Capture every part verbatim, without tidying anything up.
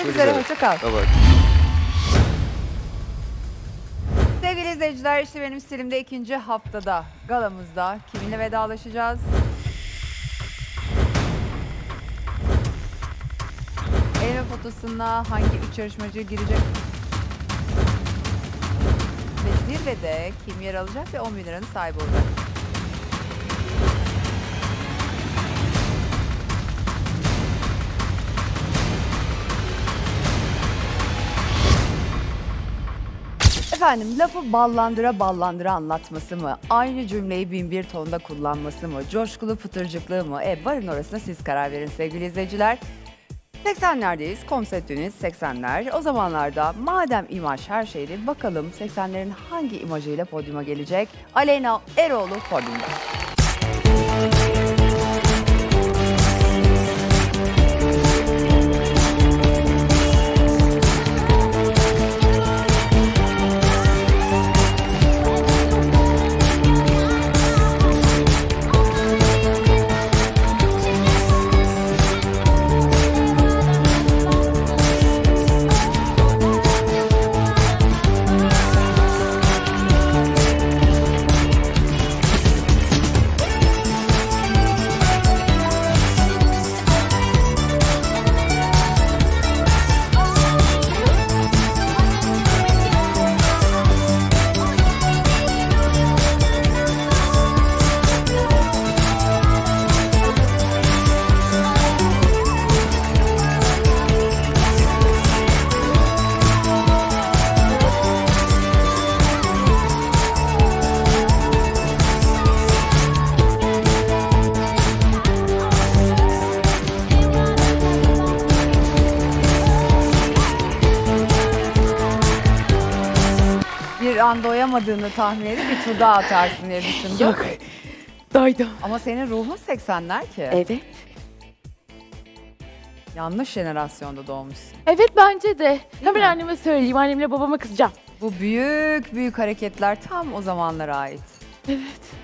Görüşmek üzere. Hoşça kal. Bye bye. Sevgili izleyiciler, işte benim stilimde ikinci haftada galamızda kiminle vedalaşacağız? Eleme fotosuna hangi üç yarışmacı girecek? Ve zirvede kim yer alacak ve on bin liranın sahibi olacak? Efendim, lafı ballandıra ballandıra anlatması mı? Aynı cümleyi bin bir tonda kullanması mı? Coşkulu pıtırcıklığı mı? E varın orasına siz karar verin sevgili izleyiciler. seksenlerdeyiz, konseptiniz seksenler. O zamanlarda madem imaj her şeydi, bakalım seksenlerin hangi imajıyla podyuma gelecek? Aleyna Eroğlu podyumda. Bir an doyamadığını tahmin edip bir tur daha atarsın diye düşündüm. Yok. Doydum. Ama senin ruhun seksenler ki. Evet. Yanlış jenerasyonda doğmuşsun. Evet bence de. Hemen mi? anneme söyleyeyim. Annemle babama kızacağım. Bu büyük büyük hareketler tam o zamanlara ait. Evet.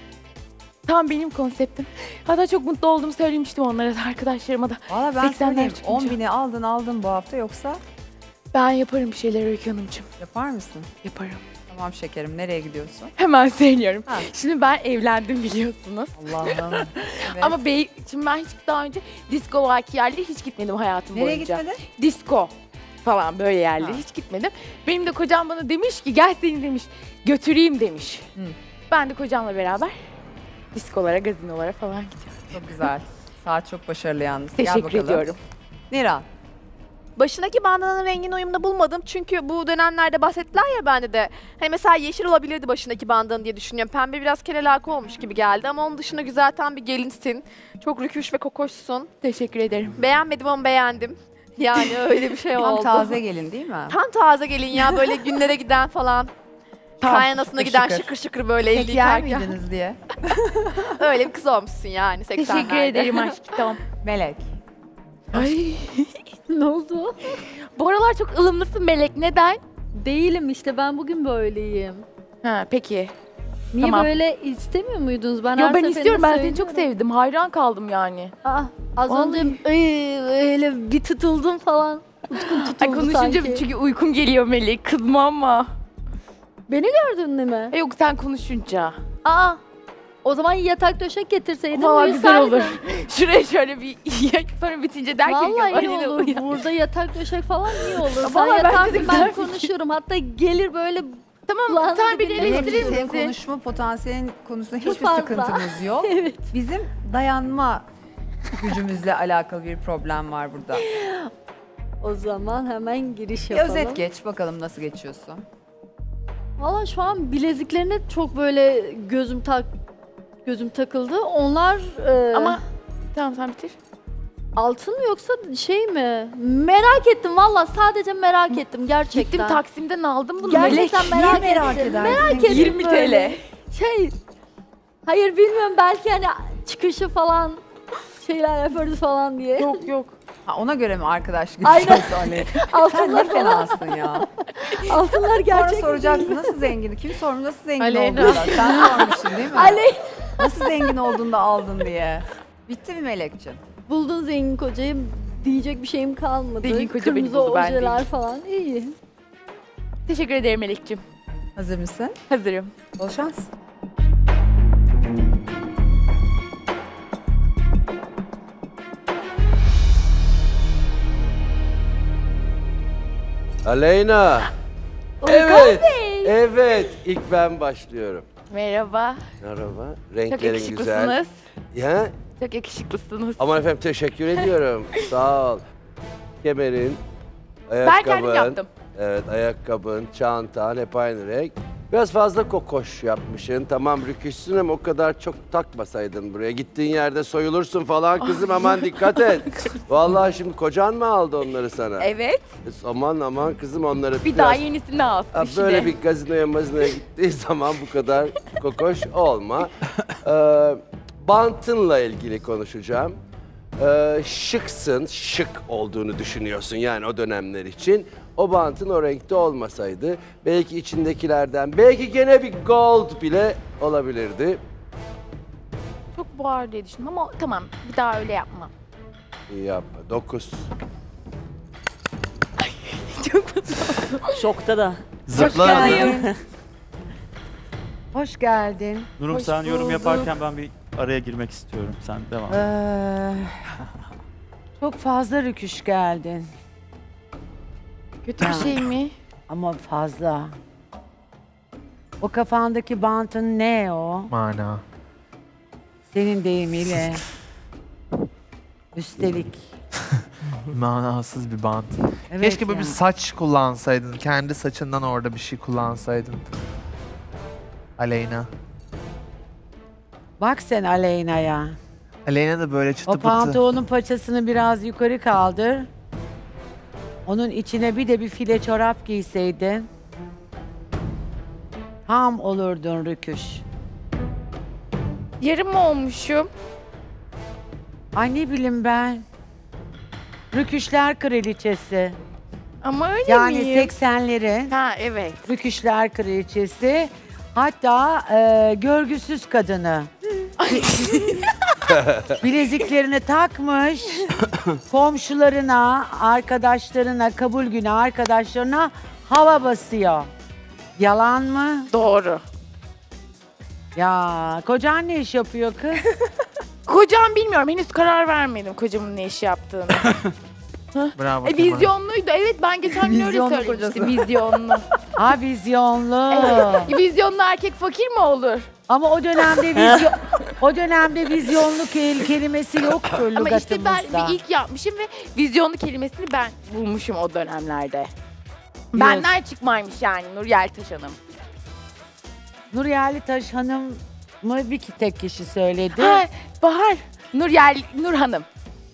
Tam benim konseptim. Hatta çok mutlu olduğumu söylemiştim onlara da, arkadaşlarıma da. Valla ben seksenler söyleyeyim, çıkınca. on bini aldın aldın bu hafta, yoksa Ben yaparım bir şeyler Öykü Hanımcığım. yapar mısın? Yaparım. Tamam şekerim, nereye gidiyorsun? Hemen söylüyorum. Ha. Şimdi ben evlendim biliyorsunuz. Allah'ım. Evet. Ama bey, şimdi ben hiç daha önce disco vaki yerlere hiç gitmedim hayatım Nereye boyunca. gitmedin? Disco falan böyle yerlere Ha. hiç gitmedim. Benim de kocam bana demiş ki gel seni demiş götüreyim demiş. Hı. Ben de kocamla beraber diskolara, gazinolara falan gidiyorum. Çok güzel. Saat çok başarılı yalnız. Gel Teşekkür bakalım. ediyorum. Niran. Başındaki bandananın rengini uyumlu bulmadım çünkü bu dönemlerde bahsettiler ya bende de. Hani mesela yeşil olabilirdi başındaki bandanın diye düşünüyorum. Pembe biraz kelelaka olmuş gibi geldi ama onun dışında güzel tam bir gelinsin. Çok rüküş ve kokoşsun. Teşekkür ederim. Beğenmedim ama beğendim. Yani öyle bir şey Tam oldu. taze gelin değil mi? Tam taze gelin ya, böyle günlere giden falan. Tam Kaynanasına şıkır giden şıkır. şıkır şıkır böyle Peki elli yer yıkarken. miydiniz diye. Öyle bir kız olmuşsun yani seksenlerde. Teşekkür ederim aşkım. Melek. Ay. Ne oldu? Bu aralar çok ılımlısın Melek. Neden? Değilim işte, ben bugün böyleyim. Ha peki. Niye Tamam. böyle istemiyor muydunuz? Ben Yo her ben seferinde istiyorum. Ben seni çok söylüyorum. sevdim. Hayran kaldım yani. Aa, az Vallahi. önce ay, öyle bir tutuldum falan. Utkum tutuldu Ay konuşunca sanki. çünkü uykum geliyor Melek. Kızma ama. Beni gördün mi? E, yok sen konuşunca. Aa, o zaman yatak döşek getirseydin Valla güzel uyusaydım. olur. Şuraya şöyle bir sonra bitince der ki Vallahi iyi "Annene olur. uyan." Burada yatak döşek falan iyi olur. Sen Vallahi bence de yatarsın, güzel ben fikir. konuşurum. Hatta gelir böyle Tamam Kulağını sen beni dibine Melek, eleştirir senin misin? konuşma potansiyelin konusunda Çok hiçbir fazla. sıkıntımız yok. evet. Bizim dayanma gücümüzle alakalı bir problem var burada. O zaman hemen giriş Bir yapalım. özet geç bakalım, nasıl geçiyorsun? Valla şu an bileziklerine çok böyle gözüm tak gözüm takıldı. Onlar e, Ama tamam sen bitir. altın mı yoksa şey mi? Merak ettim valla, sadece merak ettim gerçekten. Gittim Taksim'den aldım bunu. Gerçekten Melek. merak, Niye merak ettim. edersin? Merak ettim yirmi böyle. TL. Şey, hayır bilmiyorum, belki hani çıkışı falan şeyler yaparız falan diye. Yok yok. Ha, ona göre mi arkadaş Aynen. geçiyorsun Ali? Sen ne Altınlar falan. fenasın ya. Altınlar Sonra gerçek. soracaksın nasıl zengin? Kim sormuş nasıl zengin Aleyna. olduğunu? Sen sormuşsun değil mi? Ali, Nasıl zengin olduğunu da aldın diye. Bitti mi Melekciğim? buldun zengin kocayı. diyecek bir şeyim kalmadı. Zengin koca beni Kırmızı buldu, ben ojeler değil. falan iyi. Teşekkür ederim Melek'ciğim. Hazır mısın? Hazırım. Bol şans. Aleyna. Evet. Evet. İlk ben başlıyorum. Merhaba. Merhaba. Çok Renklerin güzel. yakışıklısınız. Ya. Çok yakışıklısınız. Aman efendim teşekkür ediyorum. Sağ ol. Kemerin, Ben ayakkabın. kendim yaptım. Evet, ayakkabın, çantan hep aynı renk. Biraz fazla kokoş yapmışsın. Tamam rüküşsün ama o kadar çok takmasaydın buraya. Gittiğin yerde soyulursun falan kızım, aman dikkat et. Vallahi şimdi kocan mı aldı onları sana? Evet. Aman aman kızım onları Bir biraz... daha yenisini alsın Ha, işte. böyle bir gazinoya mazinoya gittiği zaman bu kadar kokoş olma. Ee, bantınla ilgili konuşacağım. Ee, şıksın, şık olduğunu düşünüyorsun yani o dönemler için. O bantın o renkte olmasaydı belki içindekilerden, belki gene bir gold bile olabilirdi. Çok boğar diye düşündüm ama tamam bir daha öyle yapmam. İyi yapma. Dokuz. Çok mutlu oldum. Şokta da. Zıpla. Hoş geldin. Nurum Hoş sen yorum bulduk. yaparken ben bir araya girmek istiyorum. Sen devam. Ee, çok fazla rüküş geldin. Kötü bir şey mi? Ama fazla. O kafandaki bantın ne o? Mana. Senin deyimiyle. Üstelik. Manasız bir bant. Evet Keşke böyle yani. bir saç kullansaydın. Kendi saçından orada bir şey kullansaydın. Aleyna. Bak sen Aleyna'ya. Aleyna da böyle çıtı O pıtı. pantolonun paçasını biraz yukarı kaldır. Onun içine bir de bir file çorap giyseydin. Tam olurdun rüküş. Yarım mı olmuşum? Ay ne bileyim ben. Rüküşler kraliçesi. Ama öyle Yani miyim? seksenlerin Ha evet. rüküşler kraliçesi. Hatta e, görgüsüz kadını. Bileziklerini takmış. Komşularına, arkadaşlarına, kabul günü arkadaşlarına hava basıyor. Yalan mı? Doğru. Ya kocan ne iş yapıyor kız? Kocam bilmiyorum henüz karar vermedim kocamın ne iş yaptığını. Bravo. e, Kemal. vizyonluydu evet ben geçen gün öyle Vizyonlu söylemiştim kocası. vizyonlu. Ha vizyonlu. Evet. Vizyonlu erkek fakir mi olur? Ama o dönemde vizyon o dönemde vizyonlu kel- kelimesi yoktu Ama lügatımızda. işte ben bir ilk yapmışım ve vizyonlu kelimesini ben bulmuşum o dönemlerde. Benden çıkmaymış yani Nur Yeltaş Hanım. Nur Yerlitaş Hanım mı bir ki- tek kişi söyledi. Ha, Bahar. Nur Yel Nur Hanım.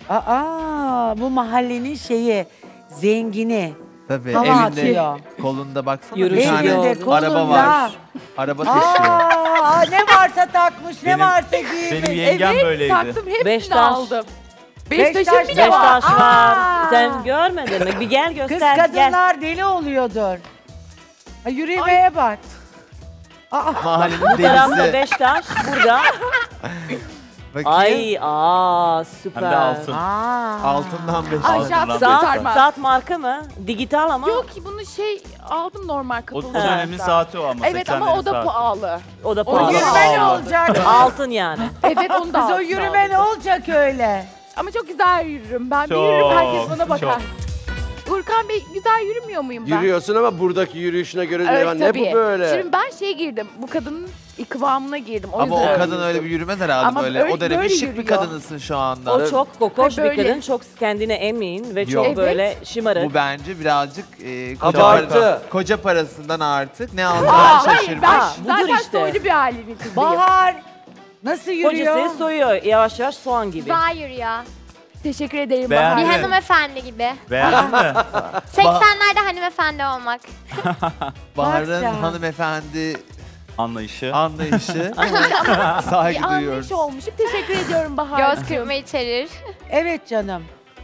Aa bu mahallenin şeyi zengini. Tabii Hava evinde atıyor. kolunda baksana Yürüyüş bir tane yolda. Elinde, araba kolunda. var. Araba taşıyor. Aa ne varsa takmış, ne Benim- varsa giymiş. Benim yengem evet, böyleydi. taktım hepsini Beş taş. aldım. Beş, Beş taşım taş bile ne Beş var. taş var. Aa! Sen görmedin mi? Bir gel Kız göster. Gel. kadınlar deli oluyordur. Ha, yürümeye bak. Aa, Mahallenin Bu tarafta delisi. beş taş. Burada. Bakayım. Ay aa süper. Hem de altın. aa. Altından beş. Aşağı Altından Saat, kurtarmaz. saat marka mı? Dijital ama Yok ki bunu şey aldım normal O kapalı. dönemin saati o ama. Evet ama o da seksenlerin saati. pahalı. o da O pahalı. yürüme ne Pahalı. olacak? Altın yani. Evet onu da Kız o aldım. yürüme ne olacak öyle? Ama çok güzel yürürüm. Ben bir Çok, yürürüm herkes bana bakar. çok. Urkan Bey güzel yürümüyor muyum ben? Yürüyorsun ama buradaki yürüyüşüne göre Evet, evet, ne tabii. bu böyle? Şimdi ben şeye girdim. Bu kadının kıvamına girdim. O Ama yüzden o kadın öyle bir yürümez herhalde Ama böyle. böyle- O dönemin böyle şık bir yürüyor. kadınısın şu anda. O çok kokoş Ha, bir böyle. kadın. Çok kendine emin ve çok Yok. böyle şımarık. Bu bence birazcık e, koca, Abartı. para- koca parasından artık ne alacağını Aa, hayır şaşırmış. ben Aa, budur zaten işte. soylu bir ailenin kızıyım. Bahar nasıl yürüyor? Kocası soyuyor yavaş yavaş soğan gibi. Güzel yürüyor. Teşekkür ederim Beğendin Bir Bahar. mi? hanımefendi gibi. Beğendin mi? seksenlerde hanımefendi olmak. Bahar'ın Bak sen. hanımefendi Anlayışı. anlayışı saygı Bir duyuyoruz. anlayış olmuşum. Teşekkür ediyorum Bahar. Göz kırpma içerir. Evet canım.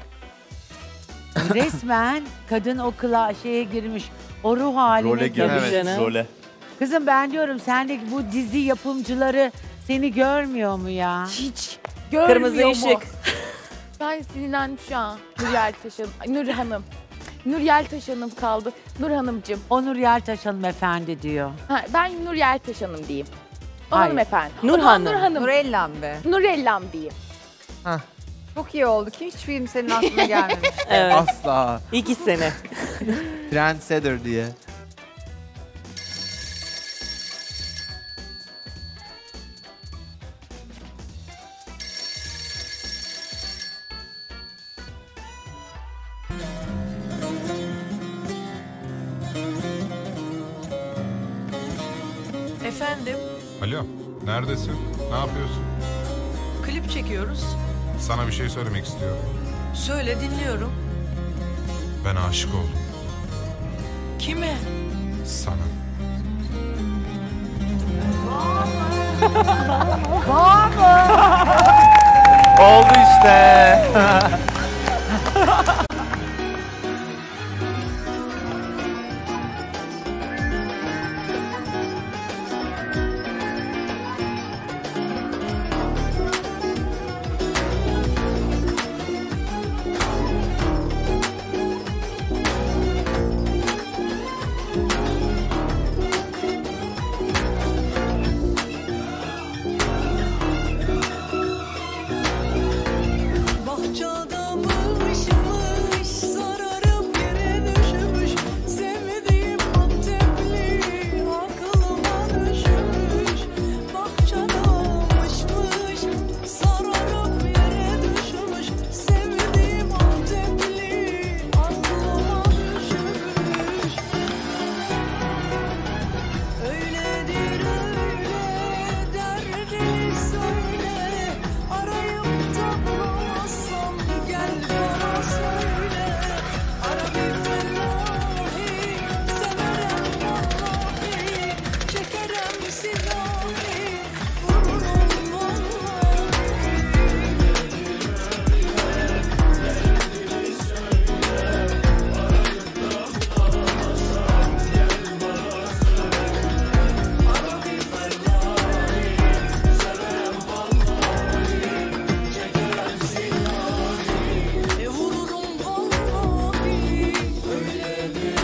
Resmen kadın o kıla şeye girmiş. O ruh haline Role girmiş. girmiş. canım. Role. Kızım ben diyorum sendeki bu dizi yapımcıları seni görmüyor mu ya? Hiç görmüyor Kırmızı mu? ışık. Ben sinirlendim şu an. Nur Yeltaş Hanım. Ay, Nur Hanım. Nur Yeltaş Hanım kaldı. Nur Hanımcığım. Onur Yeltaş hanımefendi diyor. Ha, ben Nur Yeltaş Hanım diyeyim. O Hayır. hanımefendi. Nur O da Hanım. Nur Hanım. Nurellam be. Nurellam diyeyim. Çok iyi oldu ki hiç film senin aklına gelmemiş. Evet. Asla. İki sene. Trendsetter diye. Efendim, Alo, neredesin? Ne yapıyorsun? klip çekiyoruz. Sana bir şey söylemek istiyorum. Söyle, dinliyorum. Ben aşık oldum. Kime? Sana. Oldu işte. Bahçadamışmış, sararıp yere düşmüş. Sevmediğim Antepli aklıma düşmüş. Bahçadamışmış, sararıp yere düşmüş. Sevmediğim Antepli aklıma düşmüş. Öyledir öyle, derdini söyle. Arayıp da bulamazsam gel bana söyle. Ara bir fellahi, severim vallahi. Çekerim silahı, vururum vallahi. E vururum vallahi. Öyledir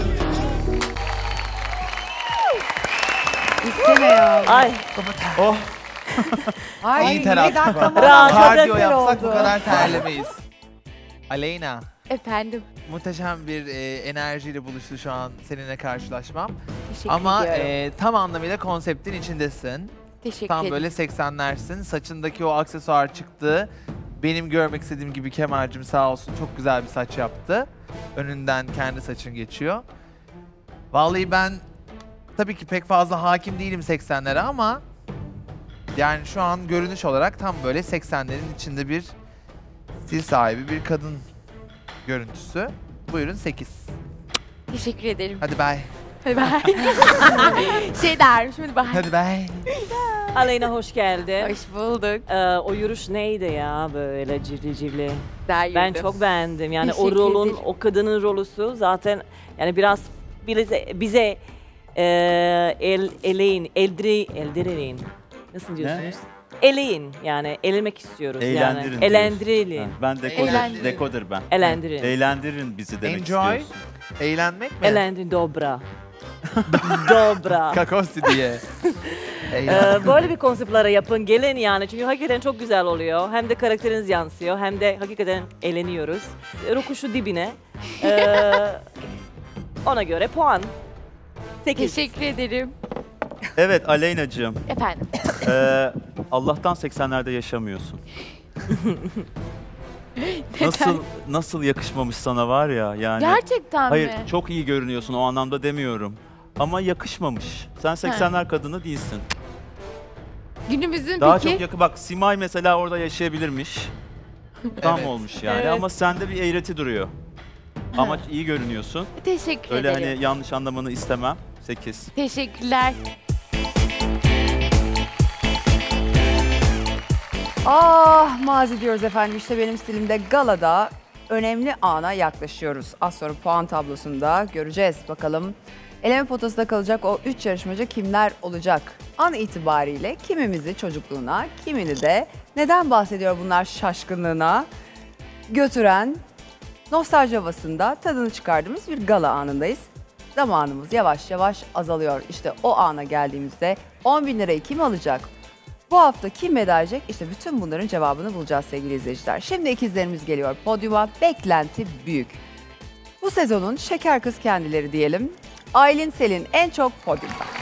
İsteme ya. Ay. Oh. Ay, İyi terapi. ne dakika Rahat. var. Kardiyo Çok yapsak oldu. bu kadar terlemeyiz. Aleyna, Efendim. muhteşem bir e, enerjiyle buluştu şu an seninle karşılaşmam. Teşekkür Ama ediyorum. e, tam anlamıyla konseptin içindesin. Teşekkür Tam ederim. böyle seksenlersin. Saçındaki o aksesuar çıktı. Benim görmek istediğim gibi Kemal'cim sağ olsun çok güzel bir saç yaptı. Önünden kendi saçın geçiyor. Vallahi ben tabii ki pek fazla hakim değilim seksenlere ama yani şu an görünüş olarak tam böyle seksenlerin içinde bir stil sahibi bir kadın görüntüsü. Buyurun sekiz. Teşekkür ederim. Hadi bay. Hadi bay. Şey dermiş, hadi bay. Hadi bay. Aleyna hoş geldin. Hoş bulduk. Ee, o yürüyüş neydi ya böyle civli civli. Güzel Ben yürüdüm. çok beğendim. Yani o Teşekkür rolün, ederim. o kadının rolüsü zaten yani biraz bize, bize e, el, eleyin, eldiri, eldirin. Nasıl diyorsunuz? Eleyin yani elemek istiyoruz Eğlendirin yani. diyor. Eğlendirelim. Ha, ben dekoder, Eğlendirin. dekoder ben. Eğlendirin. Eğlendirin bizi demek Enjoy. istiyorsun. Eğlenmek mi? Eğlendirin dobra. Dobra. Kakosti diye. Ee, böyle bir konseptlere yapın gelin yani çünkü hakikaten çok güzel oluyor. Hem de karakteriniz yansıyor hem de hakikaten eğleniyoruz. Rokuşu dibine. Ee, ona göre puan. sekiz. Teşekkür ederim. Evet Aleyna'cığım. Efendim. Ee, Allah'tan seksenlerde yaşamıyorsun. Nasıl nasıl yakışmamış sana var ya yani. Gerçekten Hayır mi? çok iyi görünüyorsun o anlamda demiyorum. Ama yakışmamış. Sen seksenler kadını değilsin. Günümüzün Daha peki. çok yakı bak Simay mesela orada yaşayabilirmiş. Tam Evet. olmuş yani Evet. ama sende bir eğreti duruyor. Ama iyi görünüyorsun. Teşekkür Öyle ederim. hani yanlış anlamanı istemem. sekiz. Teşekkürler. Ah mazi diyoruz efendim. İşte benim stilimde galada önemli ana yaklaşıyoruz. Az sonra puan tablosunda göreceğiz bakalım. Eleme potasında kalacak o üç yarışmacı kimler olacak? An itibariyle kimimizi çocukluğuna, kimini de neden bahsediyor bunlar şaşkınlığına götüren nostalji havasında tadını çıkardığımız bir gala anındayız. Zamanımız yavaş yavaş azalıyor. İşte o ana geldiğimizde on bin lirayı kim alacak? Bu hafta kim veda edecek? İşte bütün bunların cevabını bulacağız sevgili izleyiciler. Şimdi ikizlerimiz geliyor podyuma. Beklenti büyük. Bu sezonun şeker kız kendileri diyelim. Aylin Selin en çok podyumda.